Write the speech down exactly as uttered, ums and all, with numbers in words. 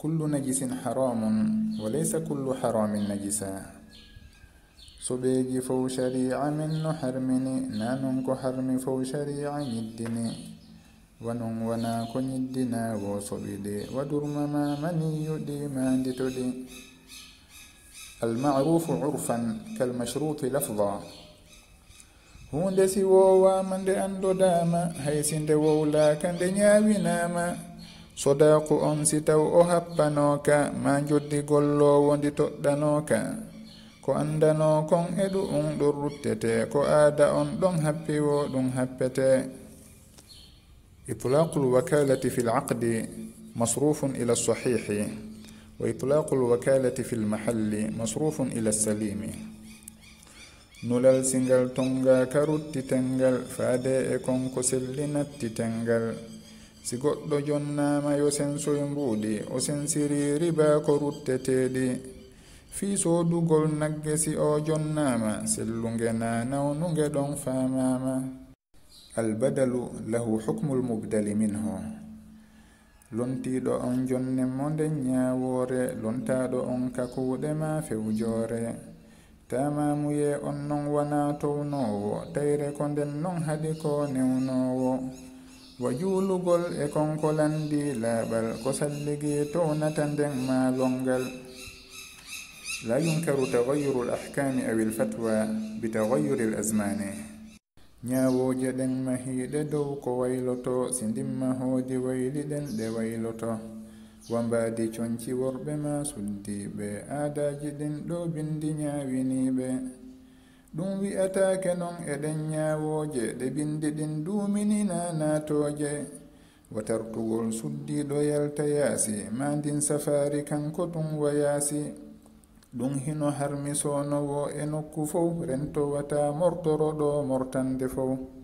كل نجس حرام وليس كل حرام نجسا سبيجي فو شريعة من حرمني نانون كو حرم فو شريعة يدني ونون ونا كو يدنا وصبيدي ودرم ما مني يدي ما دتدي المعروف عرفا كالمشروط لفظا hunde si wowama nde andodama haysi nde wowlaka nde ñawinama sodaku on si taw o happanoka ma joddi gollowo ndi toɗɗanoka ko andano kon e ɗum ɗon ruttete ko aada on ɗon happiwo ɗum happete إطلاق الوكالة في العقد مصروف إلى الصحيح وإطلاق الوكالة في المحل مصروف إلى السليم nulal singal tonga karutti tengal faade e konko sellinatti tengal si goɗɗo jonnama yo sen soye mbuuɗi o sensiri riba ko rutteteɗi fii soodugol nagge si o jonnama sellunge na nawnuge ɗon famama albadalu lahu hukmu lmubdali minhu lontiɗo on jonne mo nden ñawore lontaɗo on kakuɗe ma fewjore tamamuye on non wana townowo tayre ko nden non haɗi ko newnowo wa juulugol e konko landi laaɓal ko salligi townata nden maalongal la yunkaru tagayyuru alahkami aw alfatwa bitagayyuri alazmani ñawoje ɗen mahiɗe dow ko wayloto si ndimma hoodi wayliɗen ɗe wayloto wambadi conci worɓe ma suddiɓe aadaji ɗin ɗo bindi ñawiniɓe ɗum wi'atake non eɗen ñawoje ɗe bindi ɗin duminina natoje watartugol suddiɗo yalta yaasi mandin safari kanko ɗum wayasi ɗum hino harmisonowo e nokku fof rentowata mortoroɗo mortande fof